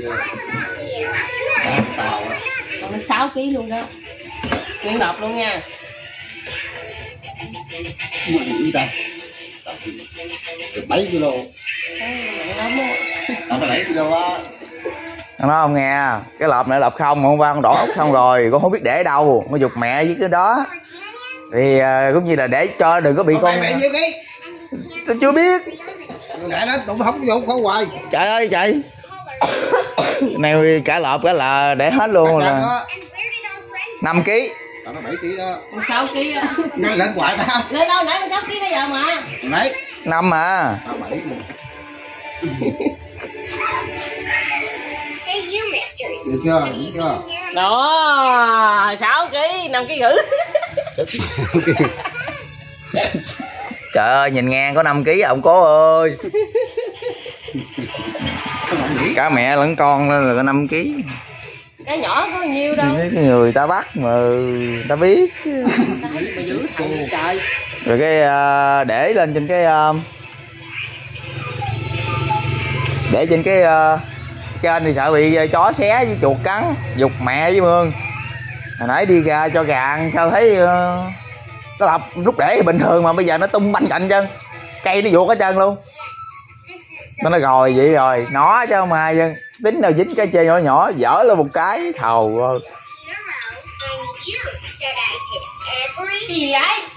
Còn 6 kg luôn đó. Nguyên ngọt luôn nha. Gì ta? 7 kg. Nó 7 kg á. Nó nói không nghe, cái lợp này lợp không, hôm qua con đổ ốc xong rồi, con không biết để đâu, con giục mẹ với cái đó. Thì cũng như là để cho đừng có bị con. Mẹ nhiêu ký? Tôi chưa biết. Mẹ nó không có vô con hoài. Trời ơi trời. Này cả lợp cả là để hết luôn là 5 kg. Nó 7 kg đó. 6 kg á. Ngay lên hoài ta. Lên đâu nãy 6 kg bây giờ mà. Đấy. 5 mà. 7 luôn. Được chưa? Được chưa? Đó, 6 kg, 5 kg gửi. Trời ơi, nhìn ngang có 5 kg ông cố ơi. Cả mẹ lẫn con nên là có 5 kg. Cái nhỏ có nhiêu đâu. Cái người ta bắt mà ta biết. Trời. Rồi cái để lên trên cái để trên cái trên thì sợ bị chó xé với chuột cắn, giục mẹ với Mương. Hồi nãy đi ra cho gà ăn sao thấy nó lập lúc để thì bình thường mà bây giờ nó tung banh cạnh chân, cây nó vuột hết trơn luôn. Nó nói rồi vậy rồi nó chứ không ai dân tính nào dính cái chơi nhỏ nhỏ dở lên một cái thầu. Gì vậy?